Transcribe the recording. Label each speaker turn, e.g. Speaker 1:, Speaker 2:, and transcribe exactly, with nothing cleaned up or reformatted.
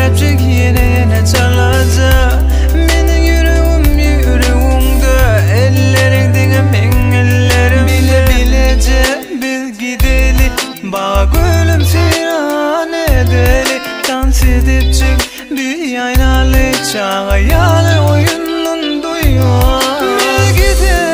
Speaker 1: kalpcik yine yine çalacak. Mening yüreğim yüreğimde, ellerin dine men ellerim. Bile bilece biz gideli, bağa gülüm seyran edeli. Dans edip çık bir aynalı çağ, hayalı oyunun duyuyor. Biz gidelim